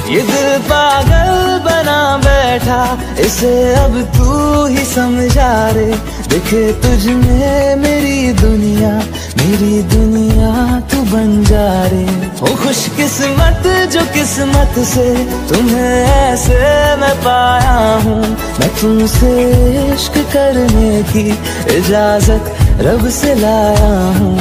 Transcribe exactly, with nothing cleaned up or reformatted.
ये दिल पागल बना बैठा, इसे अब तू ही समझा रे। दिखे तुझ में मेरी दुनिया, मेरी दुनिया तू बन जा रे। ओ खुशकिस्मत जो किस्मत से तुम्हें ऐसे मैं पाया हूँ। मैं तुमसे इश्क करने की इजाजत रब से लाया हूँ।